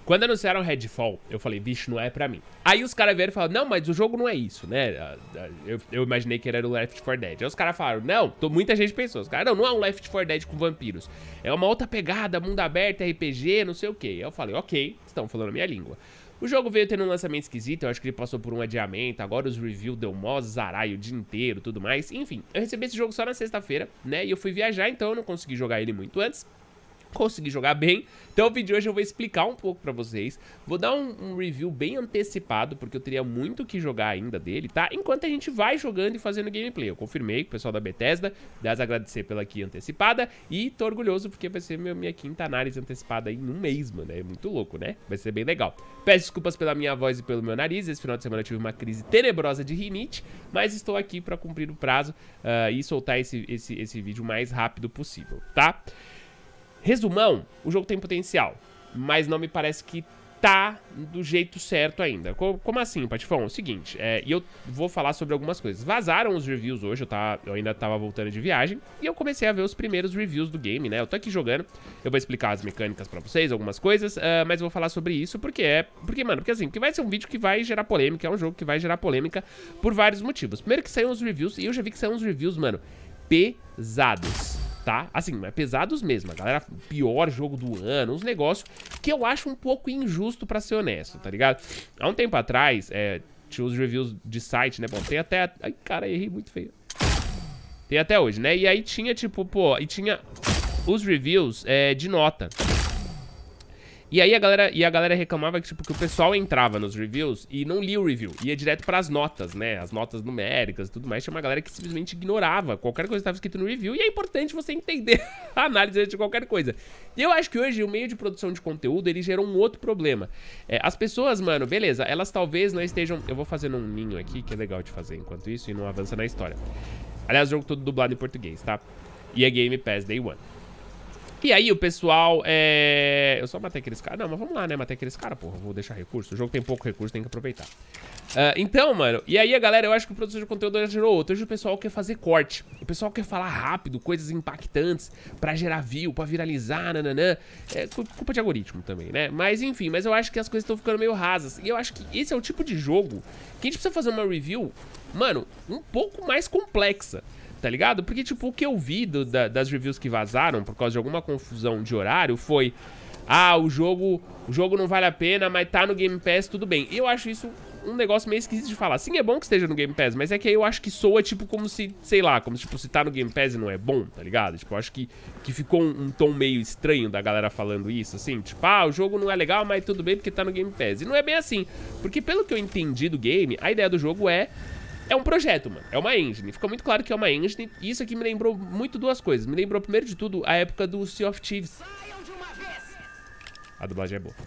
Quando anunciaram Redfall, eu falei, bicho, não é pra mim. Aí os caras vieram e falaram, não, mas o jogo não é isso, né? Eu imaginei que era o Left 4 Dead. Aí os caras falaram, não, muita gente pensou. Os caras, não é um Left 4 Dead com vampiros. É uma outra pegada, mundo aberto, RPG, não sei o quê. Aí eu falei, ok, estão falando a minha língua. O jogo veio tendo um lançamento esquisito, eu acho que ele passou por um adiamento, agora os reviews deu mó zaralho o dia inteiro, tudo mais. Enfim, eu recebi esse jogo só na sexta-feira, né? E eu fui viajar, então eu não consegui jogar ele muito antes. Consegui jogar bem, então o vídeo de hoje eu vou explicar um pouco pra vocês. Vou dar um review bem antecipado, porque eu teria muito que jogar ainda dele, tá? Enquanto a gente vai jogando e fazendo gameplay. Eu confirmei com o pessoal da Bethesda, aliás, agradecer pela key antecipada. E tô orgulhoso porque vai ser minha quinta análise antecipada aí num mês, mano. É muito louco, né? Vai ser bem legal. Peço desculpas pela minha voz e pelo meu nariz. Esse final de semana eu tive uma crise tenebrosa de rinite, mas estou aqui pra cumprir o prazo e soltar esse vídeo o mais rápido possível, tá? Resumão, o jogo tem potencial, mas não me parece que tá do jeito certo ainda. Como assim, Patifão? É o seguinte, e eu vou falar sobre algumas coisas. Vazaram os reviews hoje, eu ainda tava voltando de viagem, e eu comecei a ver os primeiros reviews do game, né? Eu tô aqui jogando, eu vou explicar as mecânicas pra vocês, algumas coisas, mas eu vou falar sobre isso porque vai ser um vídeo que vai gerar polêmica, é um jogo que vai gerar polêmica por vários motivos. Primeiro que saíram os reviews, e eu já vi que saíram uns reviews, mano, pesados. Tá? Assim, é pesados mesmo, a galera, pior jogo do ano, uns negócios que eu acho um pouco injusto pra ser honesto, tá ligado? Há um tempo atrás, tinha os reviews de site, né, bom, tem até, ai cara, errei muito feio. Tem até hoje, né, e aí tinha tipo, pô, e tinha os reviews de nota. E aí a galera reclamava que, tipo, que o pessoal entrava nos reviews e não lia o review, ia direto pras notas, né, as notas numéricas e tudo mais. Tinha uma galera que simplesmente ignorava qualquer coisa que estava escrito no review, e é importante você entender a análise de qualquer coisa. E eu acho que hoje o meio de produção de conteúdo, ele gerou um outro problema. As pessoas, mano, beleza, elas talvez não estejam... Eu vou fazer um ninho aqui, que é legal de fazer enquanto isso, e não avança na história. Aliás, o jogo todo dublado em português, tá? E é Game Pass Day One. E aí o pessoal, eu só matei aqueles caras. Não, mas vamos lá, né, matei aqueles caras, porra, vou deixar recurso. O jogo tem pouco recurso, tem que aproveitar. Então, mano, e aí a galera, eu acho que o produtor de conteúdo já gerou outro. Hoje o pessoal quer fazer corte, o pessoal quer falar rápido, coisas impactantes pra gerar view, pra viralizar, nananã. É culpa de algoritmo também, né? Mas enfim, mas eu acho que as coisas estão ficando meio rasas. E eu acho que esse é o tipo de jogo que a gente precisa fazer uma review, mano, um pouco mais complexa. Tá ligado? Porque, tipo, o que eu vi das reviews que vazaram por causa de alguma confusão de horário foi... Ah, o jogo não vale a pena, mas tá no Game Pass, tudo bem. E eu acho isso um negócio meio esquisito de falar. Sim, é bom que esteja no Game Pass, mas é que aí eu acho que soa, tipo, como se, sei lá, como se, tipo, se tá no Game Pass e não é bom, tá ligado? Tipo, eu acho que ficou um tom meio estranho da galera falando isso, assim. Tipo, ah, o jogo não é legal, mas tudo bem porque tá no Game Pass. E não é bem assim. Porque pelo que eu entendi do game, a ideia do jogo é um projeto, mano. É uma engine. Fica muito claro que é uma engine. E isso aqui me lembrou muito duas coisas. Me lembrou, primeiro de tudo, a época do Sea of Thieves. A dublagem é boa.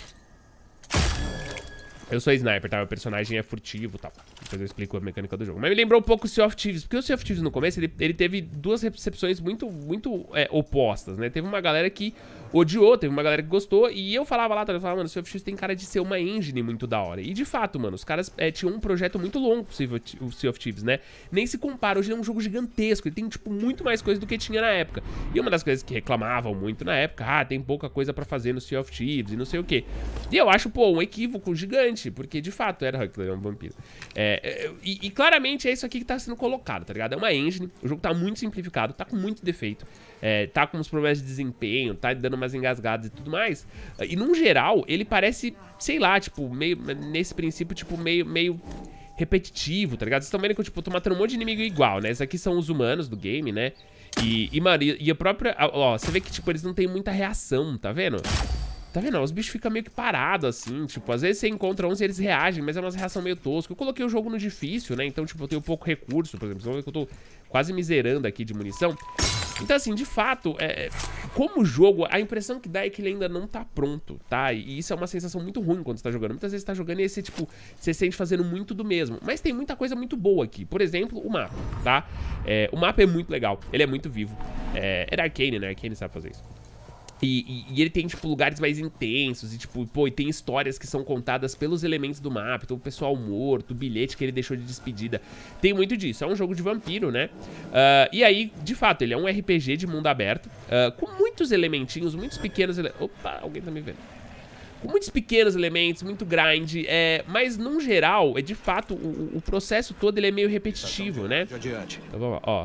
Eu sou sniper, tá? Meu personagem é furtivo e tal. Depois eu explico a mecânica do jogo. Mas me lembrou um pouco o Sea of Thieves. Porque o Sea of Thieves no começo, ele teve duas recepções muito opostas, né? Teve uma galera que odiou, teve uma galera que gostou. E eu falava lá, eu falava, mano, o Sea of Thieves tem cara de ser uma engine muito da hora. E de fato, mano, os caras tinham um projeto muito longo, o Sea of Thieves, né? Nem se compara, hoje é um jogo gigantesco. Ele tem, tipo, muito mais coisa do que tinha na época. E uma das coisas que reclamavam muito na época, tem pouca coisa pra fazer no Sea of Thieves e não sei o quê. E eu acho, pô, um equívoco gigante, porque de fato era Huckler, é um vampiro. E claramente é isso aqui que tá sendo colocado, tá ligado? É uma engine, o jogo tá muito simplificado, tá com muito defeito, tá com uns problemas de desempenho, tá dando umas engasgadas e tudo mais. E num geral, ele parece, sei lá, tipo, meio, nesse princípio, tipo, meio repetitivo, tá ligado? Vocês estão vendo que eu, tipo, tô matando um monte de inimigo igual, né? Esses aqui são os humanos do game, né? Mano, e a própria... Ó, você vê que, tipo, eles não têm muita reação, tá vendo? Tá vendo? Os bichos ficam meio que parados, assim, tipo, às vezes você encontra uns e eles reagem, mas é uma reação meio tosca. Eu coloquei o jogo no difícil, né? Então, tipo, eu tenho pouco recurso, por exemplo. Vocês vão ver que eu tô quase miserando aqui de munição. Então, assim, de fato, como jogo, a impressão que dá é que ele ainda não tá pronto, tá? E isso é uma sensação muito ruim quando você tá jogando. Muitas vezes você tá jogando e você, tipo, você sente fazendo muito do mesmo. Mas tem muita coisa muito boa aqui. Por exemplo, o mapa, tá? O mapa é muito legal, ele é muito vivo. É da Arcane, né? Arcane sabe fazer isso. E ele tem, tipo, lugares mais intensos e, tipo, pô, e tem histórias que são contadas pelos elementos do mapa. Então, o pessoal morto, o bilhete que ele deixou de despedida. Tem muito disso. É um jogo de vampiro, né? E aí, de fato, ele é um RPG de mundo aberto, com muitos elementinhos, muitos pequenos... Opa, alguém tá me vendo. com muitos pequenos elementos, muito grind, mas num geral, de fato, o processo todo ele é meio repetitivo, né? Então vamos lá, ó.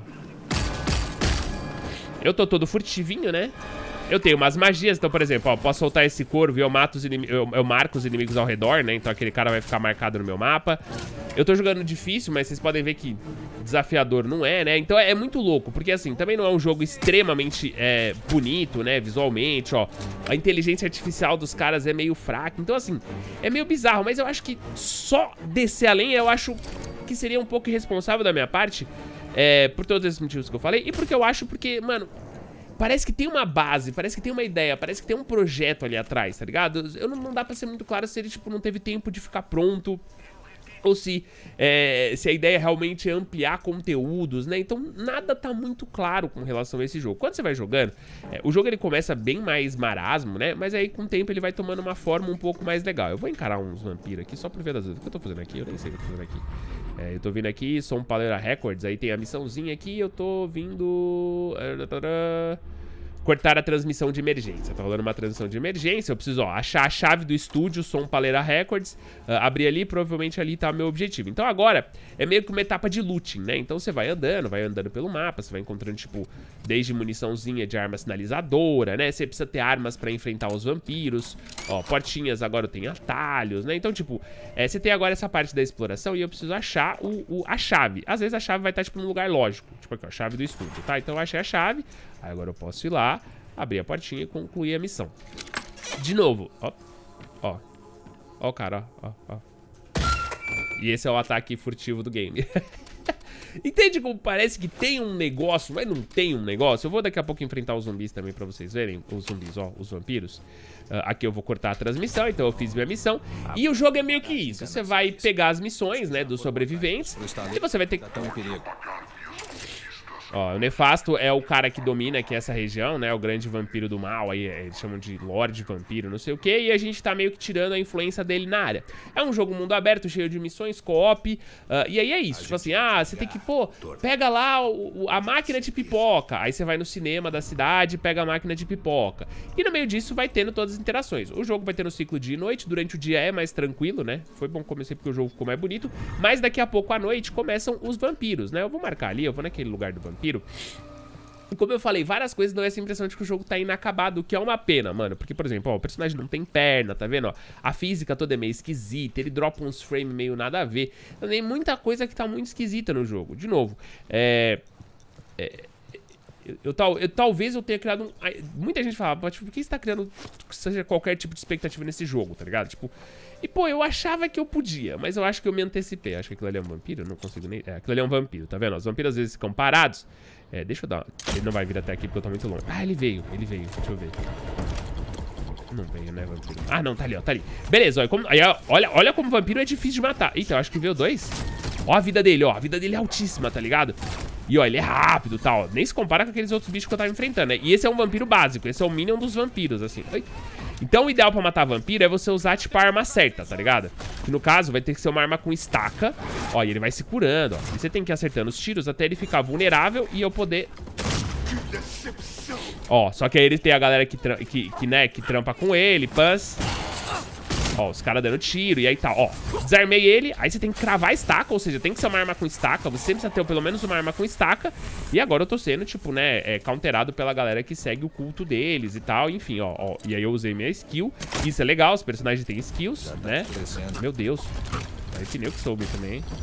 Eu tô todo furtivinho, né? Eu tenho umas magias, então, por exemplo, ó, posso soltar esse corvo e eu mato os inimigos, eu marco os inimigos ao redor, né? Então aquele cara vai ficar marcado no meu mapa. Eu tô jogando difícil, mas vocês podem ver que desafiador não é, né? Então é muito louco, porque assim, também não é um jogo extremamente bonito, né? Visualmente, ó. A inteligência artificial dos caras é meio fraca, então assim, é meio bizarro, mas eu acho que só descer além, eu acho que seria um pouco irresponsável da minha parte, por todos esses motivos que eu falei, e porque eu acho, mano, parece que tem uma base, parece que tem uma ideia, parece que tem um projeto ali atrás, tá ligado? Não dá pra ser muito claro se ele, tipo, não teve tempo de ficar pronto, ou se a ideia realmente é ampliar conteúdos, né? Então nada tá muito claro com relação a esse jogo. Quando você vai jogando, o jogo ele começa bem mais marasmo, né? Mas aí com o tempo ele vai tomando uma forma um pouco mais legal. Eu vou encarar uns vampiros aqui só pra ver das vezes. O que eu tô fazendo aqui? Eu nem sei o que eu tô fazendo aqui. Eu tô vindo aqui, sou um Paleira Records, aí tem a missãozinha aqui, eu tô vindo... cortar a transmissão de emergência. Tá rolando uma transmissão de emergência. Eu preciso, ó, achar a chave do estúdio, som Paleira Records, abrir ali, provavelmente ali tá o meu objetivo. Então agora é meio que uma etapa de looting, né? Então você vai andando pelo mapa, você vai encontrando, tipo, desde muniçãozinha de arma sinalizadora, né? Você precisa ter armas pra enfrentar os vampiros. Ó, portinhas agora tem atalhos, né? Então, tipo, você tem agora essa parte da exploração e eu preciso achar a chave. Às vezes a chave vai estar, tipo, num lugar lógico. Tipo aqui, ó, a chave do estúdio, tá? Então eu achei a chave. Aí agora eu posso ir lá, abrir a portinha e concluir a missão. De novo, ó. Ó. Ó o cara, ó. E esse é o ataque furtivo do game. Entende como parece que tem um negócio, mas não tem um negócio? Eu vou daqui a pouco enfrentar os zumbis também pra vocês verem. Os zumbis, ó, os vampiros. Aqui eu vou cortar a transmissão, então eu fiz minha missão. E o jogo é meio que isso. Você vai pegar as missões, né, dos sobreviventes. E você vai ter que... Ó, o Nefasto é o cara que domina aqui essa região, né? O grande vampiro do mal, aí eles chamam de Lorde Vampiro, não sei o que. E a gente tá meio que tirando a influência dele na área. É um jogo mundo aberto, cheio de missões, co-op. E aí é isso, tipo assim, você tem que, pô, pega lá a máquina de pipoca. Aí você vai no cinema da cidade, pega a máquina de pipoca. E no meio disso vai tendo todas as interações. O jogo vai ter no ciclo dia e noite, durante o dia é mais tranquilo, né? Foi bom começar porque o jogo ficou mais bonito. Mas daqui a pouco à noite começam os vampiros, né? Eu vou marcar ali, eu vou naquele lugar do vampiro. E como eu falei, várias coisas dão essa impressão de que o jogo tá inacabado, o que é uma pena, mano. Porque, por exemplo, ó, o personagem não tem perna, tá vendo? Ó, a física toda é meio esquisita, ele dropa uns frames meio nada a ver. Então tem muita coisa que tá muito esquisita no jogo. De novo, talvez eu tenha criado muita gente fala, tipo, por que você tá criando seja qualquer tipo de expectativa nesse jogo, tá ligado? Tipo, e pô, eu achava que eu podia, mas eu acho que eu me antecipei. Acho que aquilo ali é um vampiro, eu não consigo nem... aquilo ali é um vampiro, tá vendo? Os vampiros às vezes ficam parados. Deixa eu dar... Ele não vai vir até aqui porque eu tô muito longe. Ele veio, deixa eu ver. Não veio, né, vampiro? Não, tá ali, ó, tá ali. Beleza, olha como vampiro é difícil de matar. Eita, eu acho que veio 2. Ó a vida dele, ó, a vida dele é altíssima, tá ligado? E ó, ele é rápido e tal, nem se compara com aqueles outros bichos que eu tava enfrentando, né? E esse é um vampiro básico, esse é o minion dos vampiros, assim. Então o ideal pra matar vampiro é você usar, tipo, a arma certa, tá ligado? Que no caso vai ter que ser uma arma com estaca. Ó, e ele vai se curando, ó. E você tem que ir acertando os tiros até ele ficar vulnerável e eu poder... Ó, só que aí ele tem a galera que trampa com ele, pãs. Ó, os caras dando tiro, e aí tá, ó. Desarmei ele, aí você tem que cravar a estaca, ou seja, tem que ser uma arma com estaca. Você sempre precisa ter pelo menos uma arma com estaca. E agora eu tô sendo, tipo, né, counterado pela galera que segue o culto deles e tal. Enfim, ó. E aí eu usei minha skill. Isso é legal, os personagens têm skills, né? Meu Deus. Aí pneu que soube também, hein?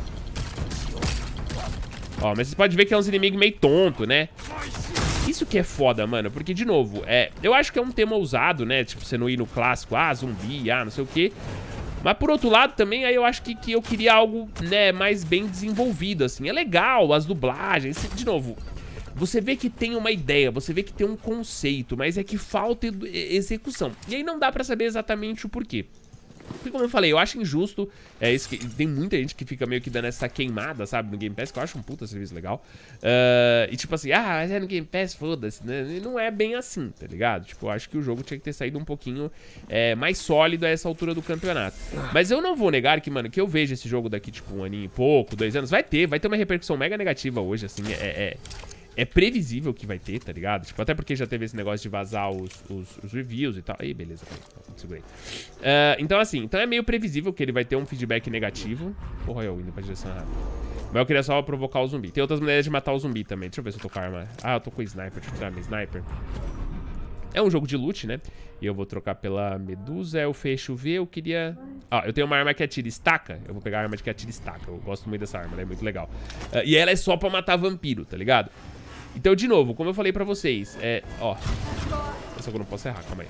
Ó, mas você pode ver que é uns inimigos meio tonto, né? Isso que é foda, mano, porque, de novo, eu acho que é um tema ousado, né? Tipo, você não ir no clássico, zumbi, não sei o quê. Mas, por outro lado, também, aí eu acho que eu queria algo, né, mais bem desenvolvido, assim. É legal, as dublagens, de novo, você vê que tem uma ideia, você vê que tem um conceito, mas é que falta execução. E aí não dá pra saber exatamente o porquê. Porque, como eu falei, eu acho injusto. Isso que tem muita gente que fica meio que dando essa queimada, sabe, no Game Pass, que eu acho um puta serviço legal. E tipo assim, mas é no Game Pass, foda-se, né? E não é bem assim, tá ligado? Tipo, eu acho que o jogo tinha que ter saído um pouquinho mais sólido a essa altura do campeonato. Mas eu não vou negar que, mano, que eu vejo esse jogo daqui, tipo, 1 aninho e pouco, 2 anos, vai ter uma repercussão mega negativa hoje, assim, é previsível que vai ter, tá ligado? Tipo, até porque já teve esse negócio de vazar os reviews e tal. Aí, beleza, segurei. Então, assim, então é meio previsível que ele vai ter um feedback negativo. Porra, eu indo pra direção errada. Mas eu queria só provocar o zumbi. Tem outras maneiras de matar o zumbi também. Deixa eu ver se eu tô com a arma. Ah, eu tô com o sniper. Deixa eu tirar minha sniper. É um jogo de loot, né? E eu vou trocar pela Medusa. Eu fecho V. Eu queria... Ah, eu tenho uma arma que atira estaca. Eu vou pegar a arma de que atira estaca. Eu gosto muito dessa arma, ela é muito legal. E ela é só pra matar vampiro, tá ligado? Então, de novo, como eu falei pra vocês, ó. Só que eu não posso errar, calma aí.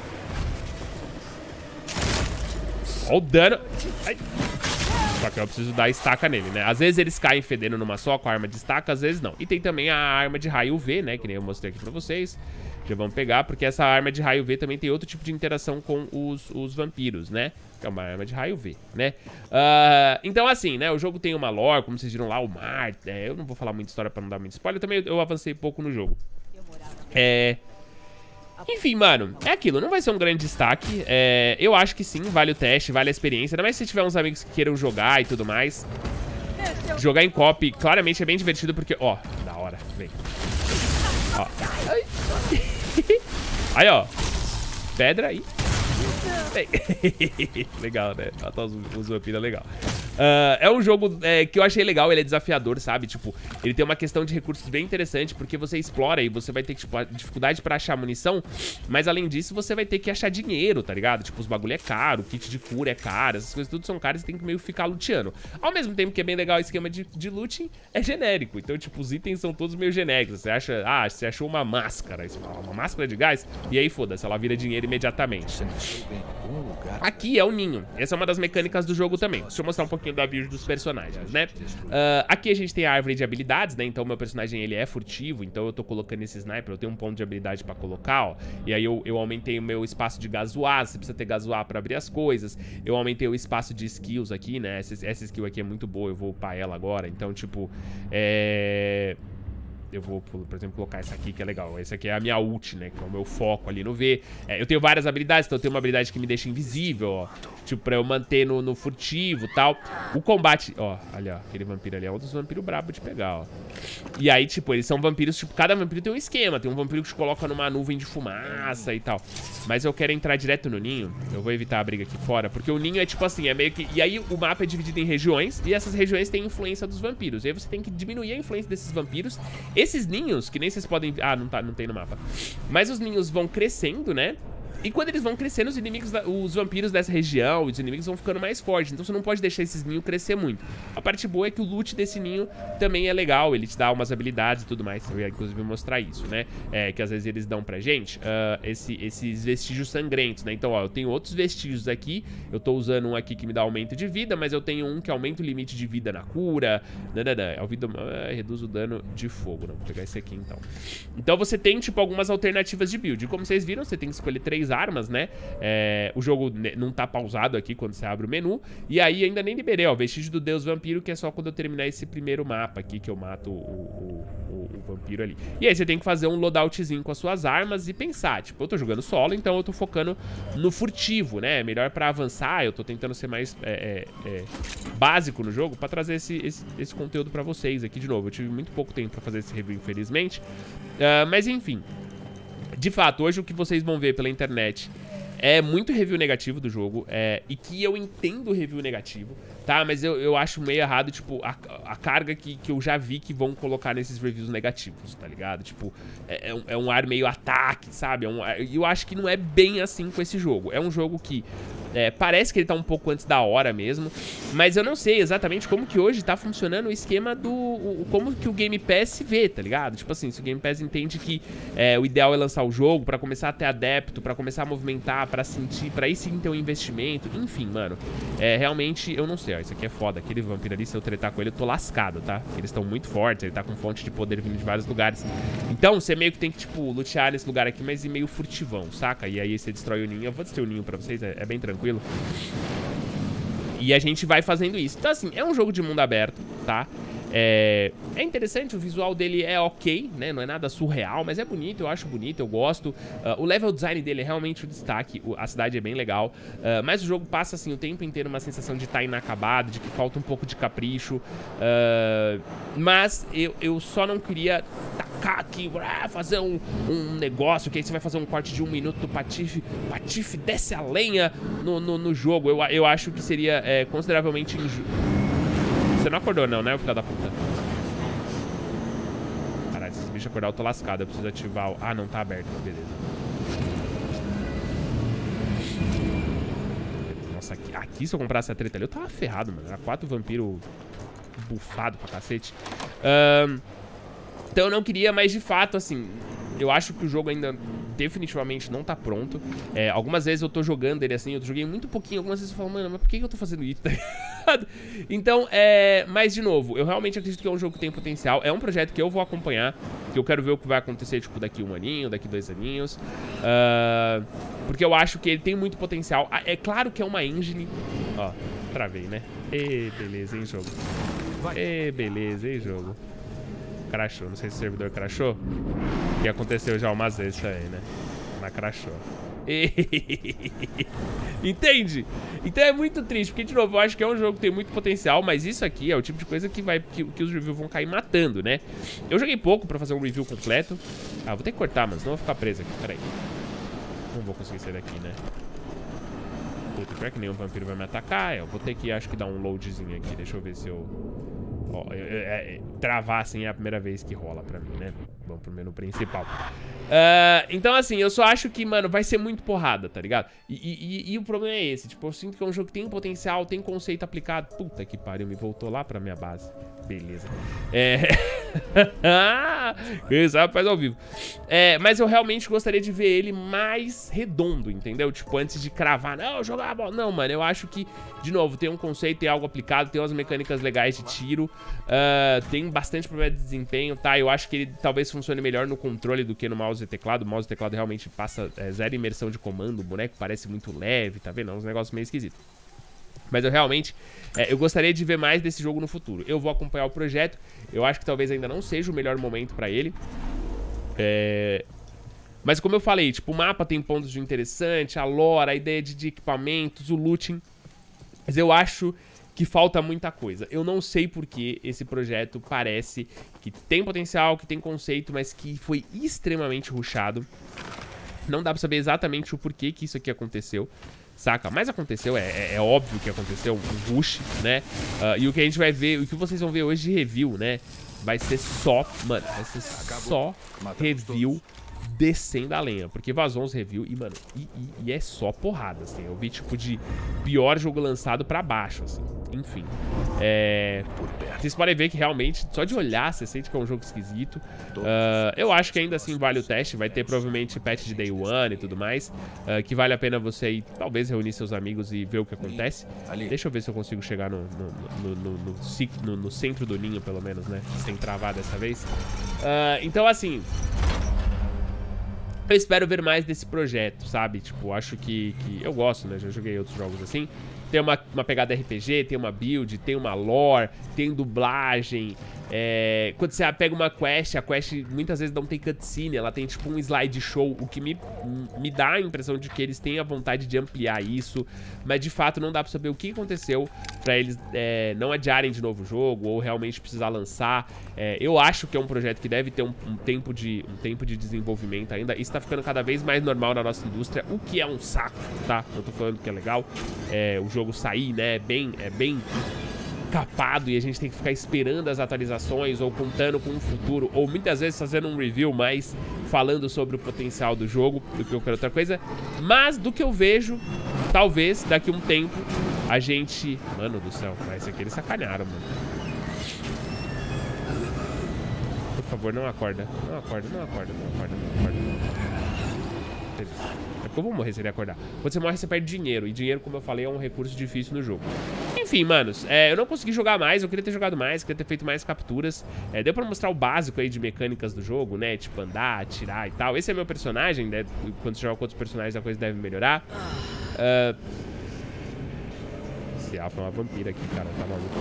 Ó o dano. Ai. Só que eu preciso dar estaca nele, né? Às vezes eles caem fedendo numa só com a arma de estaca, às vezes não. E tem também a arma de raio V, né? Que nem eu mostrei aqui pra vocês. Já vamos pegar, porque essa arma de raio V também tem outro tipo de interação com os vampiros, né? Que é uma arma de raio V, né? Então, assim, né? O jogo tem uma lore, como vocês viram lá, o mar. Eu não vou falar muita história pra não dar muito spoiler. Também eu avancei pouco no jogo. Enfim, mano, é aquilo, não vai ser um grande destaque. Eu acho que sim, vale o teste, vale a experiência. Ainda mais se tiver uns amigos que queiram jogar e tudo mais. Jogar em co-op, claramente é bem divertido porque... Ó, da hora, vem. Ó. Aí, ó. Pedra aí. Legal, né? Matar os vampiros é legal. É um jogo que eu achei legal, ele é desafiador, sabe? Tipo, ele tem uma questão de recursos bem interessante, porque você explora e você vai ter, tipo, a dificuldade pra achar munição, mas além disso, você vai ter que achar dinheiro, tá ligado? Tipo, os bagulho é caro, o kit de cura é caro, essas coisas tudo são caras e você tem que meio ficar luteando. Ao mesmo tempo que é bem legal o esquema de looting, é genérico. Então, tipo, os itens são todos meio genéricos. Você acha, você achou uma máscara, uma máscara de gás, e aí foda-se, ela vira dinheiro imediatamente. Aqui é o ninho. Essa é uma das mecânicas do jogo também. Deixa eu mostrar um pouquinho da build dos personagens, né? Aqui a gente tem a árvore de habilidades, né? Então meu personagem, ele é furtivo, então eu tô colocando esse sniper, eu tenho um ponto de habilidade pra colocar, ó. E aí eu aumentei o meu espaço de gasoar, você precisa ter gasoar pra abrir as coisas. Eu aumentei o espaço de skills aqui, né? Essa skill aqui é muito boa, eu vou upar ela agora. Então, tipo, eu vou, por exemplo, colocar essa aqui, que é legal. Essa aqui é a minha ult, né? Que é o meu foco ali no V. Eu tenho várias habilidades, então eu tenho uma habilidade que me deixa invisível, ó. Tipo, pra eu manter no furtivo e tal. O combate... Ó, ali, ó. Aquele vampiro ali é um dos vampiros brabos de pegar, ó. E aí, tipo, eles são vampiros... Tipo, cada vampiro tem um esquema. Tem um vampiro que te coloca numa nuvem de fumaça e tal. Mas eu quero entrar direto no ninho. Eu vou evitar a briga aqui fora. Porque o ninho é tipo assim, é meio que... E aí o mapa é dividido em regiões. E essas regiões têm influência dos vampiros. E aí você tem que diminuir a influência desses vampiros. Esses ninhos, que nem vocês podem... Ah, não tem no mapa. Mas os ninhos vão crescendo, né? E quando eles vão crescendo, os inimigos, os vampiros dessa região, os inimigos vão ficando mais fortes. Então você não pode deixar esses ninhos crescer muito. A parte boa é que o loot desse ninho também é legal. Ele te dá umas habilidades e tudo mais. Eu ia, inclusive, mostrar isso, né? Que às vezes eles dão pra gente esses vestígios sangrentos, né? Então, ó, eu tenho outros vestígios aqui. Eu tô usando um aqui que me dá aumento de vida, mas eu tenho um que aumenta o limite de vida na cura. Reduz o dano de fogo. Não, vou pegar esse aqui, então. Então você tem, tipo, algumas alternativas de build. E como vocês viram, você tem que escolher 3 armas, né? O jogo não tá pausado aqui quando você abre o menu. E aí ainda nem liberei, ó, vestígio do Deus Vampiro, que é só quando eu terminar esse primeiro mapa aqui que eu mato o vampiro ali. E aí você tem que fazer um loadoutzinho com as suas armas e pensar, tipo, eu tô jogando solo, então eu tô focando no furtivo, né? Melhor pra avançar, eu tô tentando ser mais básico no jogo pra trazer esse conteúdo pra vocês aqui de novo. Eu tive muito pouco tempo pra fazer esse review, infelizmente. Mas enfim, de fato, hoje o que vocês vão ver pela internet é muito review negativo do jogo, e que eu entendo o review negativo, tá? Mas eu acho meio errado, tipo, a carga que eu já vi que vão colocar nesses reviews negativos, tá ligado? Tipo, é um ar meio ataque, sabe? Eu acho que não é bem assim com esse jogo. É um jogo que parece que ele tá um pouco antes da hora mesmo, mas eu não sei exatamente como que hoje tá funcionando o esquema como que o Game Pass se vê, tá ligado? Tipo assim, se o Game Pass entende que o ideal é lançar o jogo pra começar a ter adepto, pra começar a movimentar, pra sentir, pra aí sim ter um investimento, enfim, mano. Realmente, eu não sei, ó, isso aqui é foda. Aquele vampiro ali, se eu tretar com ele, eu tô lascado, tá? Eles estão muito fortes, ele tá com fonte de poder vindo de vários lugares. Então, você meio que tem que, tipo, lutear nesse lugar aqui, mas ir meio furtivão, saca? E aí você destrói o ninho. Eu vou destruir o ninho pra vocês, é bem tranquilo. E a gente vai fazendo isso. Então, assim, é um jogo de mundo aberto, tá? É interessante, o visual dele é ok, né? Não é nada surreal, mas é bonito, eu acho bonito, eu gosto. O level design dele é realmente o destaque, a cidade é bem legal. Mas o jogo passa, assim, o tempo inteiro uma sensação de estar inacabado, de que falta um pouco de capricho. Mas eu só não queria aqui, fazer um negócio, que aí você vai fazer um corte de 1 minuto do Patife. O Patife desce a lenha no jogo. Eu acho que seria consideravelmente injusto. Você não acordou não, né, filho da puta? Caralho, se esses bichos acordar, eu tô lascado. Eu preciso ativar o... Ah, não, tá aberto. Beleza. Nossa, aqui se eu comprasse a treta ali, eu tava ferrado, mano. Era 4 vampiros bufado pra cacete. Então eu não queria, mas de fato, assim, eu acho que o jogo ainda definitivamente não tá pronto. Algumas vezes eu tô jogando ele assim, eu joguei muito pouquinho, algumas vezes eu falo, mano, mas por que eu tô fazendo isso? Então, mas de novo, eu realmente acredito que é um jogo que tem potencial. É um projeto que eu vou acompanhar, que eu quero ver o que vai acontecer, tipo, daqui 1 aninho, daqui 2 aninhos. Porque eu acho que ele tem muito potencial. É claro que é uma engine... Ó, travei, né? Beleza, hein, jogo? Beleza, hein, jogo? Crashou, não sei se o servidor crashou. Que aconteceu já umas vezes também, né? Mas crashou. Entende? Então é muito triste, porque de novo, eu acho que é um jogo que tem muito potencial, mas isso aqui é o tipo de coisa que os reviews vão cair matando, né? Eu joguei pouco pra fazer um review completo. Ah, vou ter que cortar, mano, senão eu vou ficar preso aqui, peraí. Não vou conseguir sair daqui, né? Puta, pior que nenhum vampiro vai me atacar. Eu vou ter que, acho que, dar um loadzinho aqui. Deixa eu ver se eu... Ó, travar assim é a primeira vez que rola pra mim, né? Vamos pro menu principal. Então, assim, eu só acho que, mano, vai ser muito porrada, tá ligado? E o problema é esse. Tipo, eu sinto que é um jogo que tem potencial, tem conceito aplicado. Puta que pariu, me voltou lá pra minha base. Beleza. Quem sabe faz ao vivo. Mas eu realmente gostaria de ver ele mais redondo, entendeu? Tipo, antes de cravar, não, jogar a bola. Não, mano, eu acho que, de novo, tem um conceito, tem algo aplicado, tem umas mecânicas legais de tiro. Tem bastante problema de desempenho, tá? Eu acho que ele talvez funcione melhor no controle do que no mouse e teclado. O mouse e teclado realmente passa zero imersão de comando. O boneco parece muito leve, tá vendo? É uns negócios meio esquisitos. Mas eu realmente, eu gostaria de ver mais desse jogo no futuro. Eu vou acompanhar o projeto. Eu acho que talvez ainda não seja o melhor momento pra ele. Mas como eu falei, tipo, o mapa tem pontos de interessante, a lore, a ideia de equipamentos, o looting. Mas eu acho que falta muita coisa. Eu não sei porque esse projeto parece que tem potencial, que tem conceito, mas que foi extremamente rushado. Não dá pra saber exatamente o porquê que isso aqui aconteceu. Saca? Mas aconteceu, é óbvio que aconteceu, um rush, né? E o que a gente vai ver, o que vocês vão ver hoje de review, né? Vai ser só, mano, vai ser só review descendo a lenha. Porque vazou uns reviews e, mano, e é só porrada, assim. Eu vi, tipo, de pior jogo lançado pra baixo, assim. Enfim. Vocês podem ver que realmente, só de olhar, você sente que é um jogo esquisito. Eu acho que ainda assim vale o teste. Vai ter provavelmente patch de Day One e tudo mais. Que vale a pena você ir, talvez, reunir seus amigos e ver o que acontece. Deixa eu ver se eu consigo chegar no centro do ninho, pelo menos, né? Sem travar dessa vez. Então, assim... Eu espero ver mais desse projeto, sabe? Tipo, acho que eu gosto, né? Já joguei outros jogos assim. Tem uma pegada RPG, tem uma build, tem uma lore, tem dublagem. Quando você pega uma quest, a quest muitas vezes não tem cutscene, ela tem tipo um slideshow, o que me dá a impressão de que eles têm a vontade de ampliar isso. Mas de fato não dá pra saber o que aconteceu pra eles não adiarem de novo o jogo ou realmente precisar lançar. Eu acho que é um projeto que deve ter um tempo de desenvolvimento ainda. Isso tá ficando cada vez mais normal na nossa indústria, o que é um saco, tá? Não tô falando que é legal. O jogo sair, né, é bem capado e a gente tem que ficar esperando as atualizações ou contando com o futuro, ou muitas vezes fazendo um review mais falando sobre o potencial do jogo do que qualquer outra coisa. Mas do que eu vejo, talvez daqui a um tempo a gente... Mano do céu, esse aqui eles sacanearam, mano. Por favor, não acorda. Não acorda, não acorda, não acorda, não acorda. Beleza. É porque eu vou morrer se ele acordar. Quando você morre, você perde dinheiro. E dinheiro, como eu falei, é um recurso difícil no jogo. Enfim, manos, eu não consegui jogar mais. Eu queria ter jogado mais, queria ter feito mais capturas. Deu pra mostrar o básico aí de mecânicas do jogo, né? Tipo, andar, atirar e tal. Esse é meu personagem, né? Quando você joga com outros personagens, a coisa deve melhorar. Esse Alpha é uma vampira aqui, cara. Tá maluco.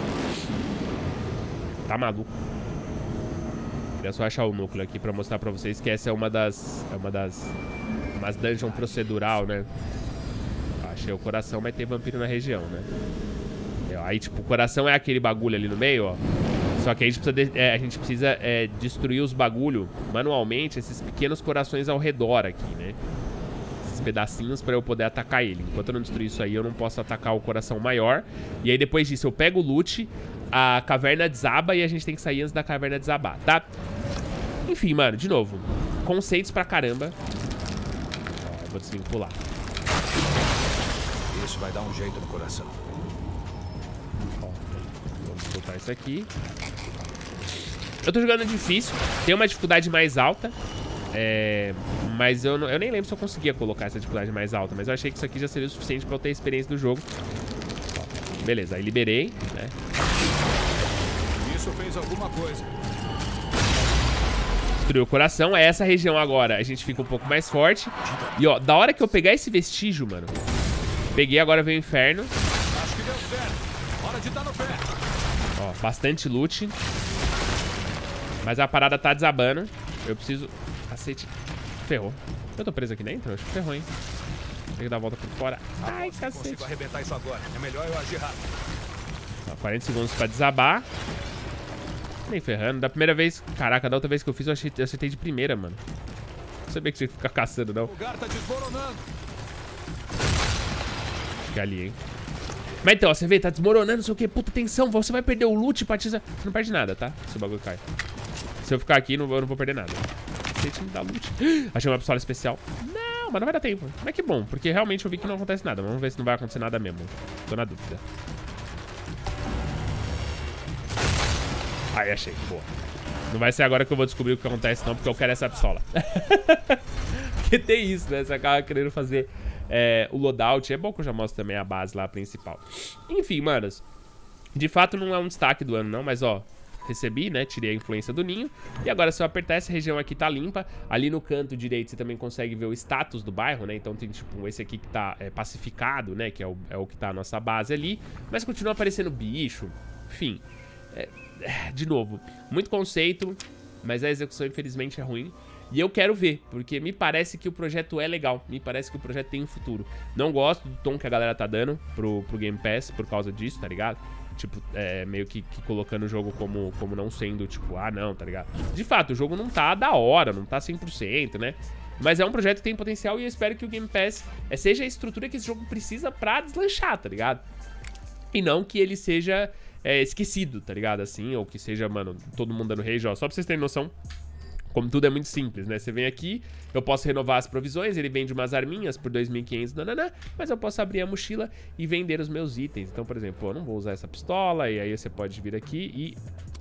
Tá maluco. Queria só achar o núcleo aqui pra mostrar pra vocês que essa é uma das dungeon procedural, né? Achei o coração, mas tem vampiro na região, né? Aí, tipo, o coração é aquele bagulho ali no meio, ó. Só que a gente precisa destruir os bagulho manualmente, esses pequenos corações ao redor aqui, né? Esses pedacinhos pra eu poder atacar ele. Enquanto eu não destruir isso aí, eu não posso atacar o coração maior. E aí depois disso eu pego o loot, a caverna desaba e a gente tem que sair antes da caverna desabar, tá? Enfim, mano, de novo. Conceitos pra caramba. Ó, eu vou desvincular. Isso vai dar um jeito no coração. Ó, vamos botar isso aqui. Eu tô jogando difícil. Tem uma dificuldade mais alta. Mas eu nem lembro se eu conseguia colocar essa dificuldade mais alta. Mas eu achei que isso aqui já seria o suficiente pra eu ter experiência do jogo. Ó, beleza, aí liberei, né? Isso fez alguma coisa. Destruiu o coração. É essa região agora. A gente fica um pouco mais forte. E ó, da hora que eu pegar esse vestígio, mano. Peguei, agora veio o inferno. Acho que deu certo. Hora de dar no pé. Ó, bastante loot. Mas a parada tá desabando. Eu preciso... Cacete. Ferrou. Eu tô preso aqui dentro? Acho que ferrou, hein? Tem que dar a volta por fora. Ai, cacete. Não consigo arrebentar isso agora. É melhor eu agir rápido. Ó, 40 segundos pra desabar. Nem ferrando. Da primeira vez... Caraca, da outra vez que eu fiz, eu acertei de primeira, mano. Não sabia que tinha que ficar caçando, não. O lugar tá desmoronando. Fica ali, hein? Mas então, ó, você vê, tá desmoronando, não sei o que. Puta, tensão, você vai perder o loot, Patiza. Você não perde nada, tá? Se o bagulho cai. Se eu ficar aqui, eu não vou perder nada. Deixa me dar loot. Achei uma pistola especial. Não, mas não vai dar tempo. Mas que bom, porque realmente eu vi que não acontece nada. Vamos ver se não vai acontecer nada mesmo. Tô na dúvida. Aí, achei. Boa. Não vai ser agora que eu vou descobrir o que acontece, não, porque eu quero essa pistola. Porque tem isso, né? Você acaba querendo fazer o loadout. É bom que eu já mostro também a base lá principal. Enfim, manos. De fato, não é um destaque do ano, não, mas ó. Recebi, né? Tirei a influência do ninho. E agora, se eu apertar, essa região aqui tá limpa. Ali no canto direito, você também consegue ver o status do bairro, né? Então tem, tipo, esse aqui que tá pacificado, né? Que é o que tá a nossa base ali. Mas continua aparecendo bicho. Enfim. De novo, muito conceito, mas a execução, infelizmente, é ruim. E eu quero ver, porque me parece que o projeto é legal. Me parece que o projeto tem um futuro. Não gosto do tom que a galera tá dando pro Game Pass por causa disso, tá ligado? Tipo, meio que colocando o jogo como não sendo, tipo, ah, não, tá ligado? De fato, o jogo não tá da hora, não tá 100%, né? Mas é um projeto que tem potencial e eu espero que o Game Pass seja a estrutura que esse jogo precisa pra deslanchar, tá ligado? E não que ele seja esquecido, tá ligado? Assim, ou que seja, mano, todo mundo dando rage, ó. Só pra vocês terem noção, como tudo é muito simples, né? Você vem aqui, eu posso renovar as provisões, ele vende umas arminhas por 2.500, nananã, mas eu posso abrir a mochila e vender os meus itens. Então, por exemplo, eu não vou usar essa pistola, e aí você pode vir aqui e...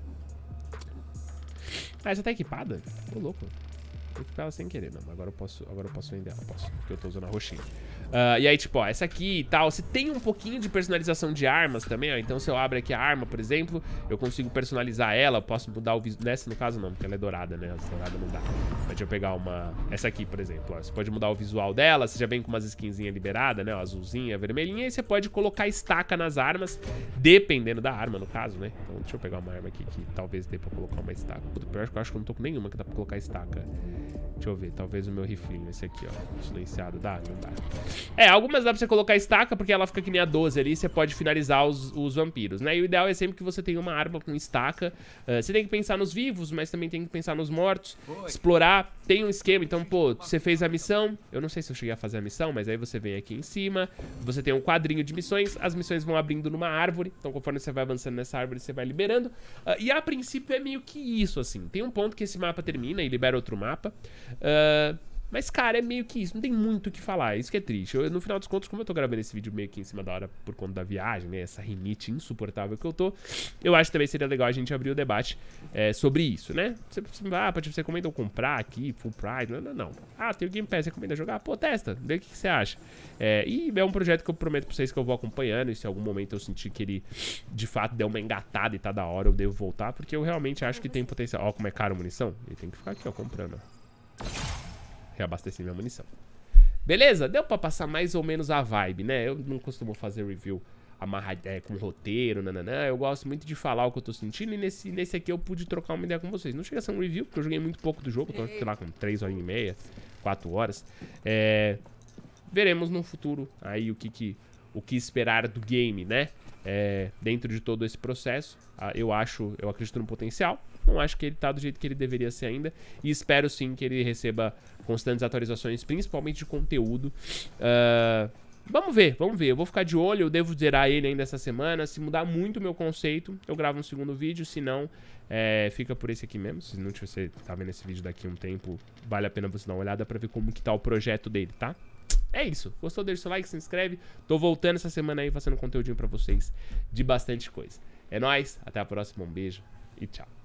Ah, essa tá equipada? Tô louco. Eu ficava sem querer, não. Agora eu posso vender ela, posso, porque eu tô usando a roxinha. E aí, tipo, ó, essa aqui e tal, você tem um pouquinho de personalização de armas também, ó. Então, se eu abro aqui a arma, por exemplo, eu consigo personalizar ela, eu posso mudar o visual. Nessa, no caso, não, porque ela é dourada, né? Essa dourada não dá. Mas deixa eu pegar uma... Essa aqui, por exemplo, ó. Você pode mudar o visual dela, você já vem com umas skinzinhas liberadas, né? Ó, azulzinha, vermelhinha, e você pode colocar estaca nas armas, dependendo da arma, no caso, né? Então, deixa eu pegar uma arma aqui que talvez dê pra colocar uma estaca. Puta, pior que eu acho que eu não tô com nenhuma que dá pra colocar estaca. Deixa eu ver, talvez o meu riflinho, esse aqui, ó, silenciado, dá? Não dá. Algumas dá pra você colocar estaca, porque ela fica que nem a 12 ali, você pode finalizar os vampiros, né? E o ideal é sempre que você tenha uma arma com estaca. Você tem que pensar nos vivos, mas também tem que pensar nos mortos. Explorar, tem um esquema, então, pô, você fez a missão, eu não sei se eu cheguei a fazer a missão, mas aí você vem aqui em cima, você tem um quadrinho de missões, as missões vão abrindo numa árvore, então conforme você vai avançando nessa árvore, você vai liberando. E a princípio é meio que isso, assim. Tem um ponto que esse mapa termina e libera outro mapa. Mas, cara, é meio que isso. Não tem muito o que falar. Isso que é triste. No final dos contos, como eu tô gravando esse vídeo meio que em cima da hora por conta da viagem, né? Essa rinite insuportável que eu tô. Eu acho que também seria legal a gente abrir o debate sobre isso, né? Você comenta eu comprar aqui, full price. Não. Ah, tem o Game Pass, recomenda jogar? Pô, testa. Vê o que você acha. E é um projeto que eu prometo pra vocês que eu vou acompanhando. E se em algum momento eu sentir que ele, de fato, deu uma engatada e tá da hora, eu devo voltar. Porque eu realmente acho que tem potencial. Ó, como é caro a munição. Ele tem que ficar aqui, ó, comprando, ó. Reabastecer minha munição. Beleza? Deu pra passar mais ou menos a vibe, né? Eu não costumo fazer review com roteiro, nananã. Eu gosto muito de falar o que eu tô sentindo. E nesse aqui eu pude trocar uma ideia com vocês. Não chega a ser um review, porque eu joguei muito pouco do jogo. Tô, sei lá, com 3 horas e meia, 4 horas. Veremos no futuro aí o que o que esperar do game, né? Dentro de todo esse processo, eu acredito no potencial. Não acho que ele tá do jeito que ele deveria ser ainda. E espero sim que ele receba constantes atualizações, principalmente de conteúdo. Vamos ver. Eu vou ficar de olho, eu devo zerar ele ainda essa semana. Se mudar muito o meu conceito, eu gravo um segundo vídeo. Se não, fica por esse aqui mesmo. Se não você tá vendo esse vídeo daqui a um tempo, vale a pena você dar uma olhada pra ver como que tá o projeto dele, tá? É isso. Gostou? Deixa o like, se inscreve. Tô voltando essa semana aí fazendo conteúdinho pra vocês de bastante coisa. É nóis, até a próxima, um beijo e tchau.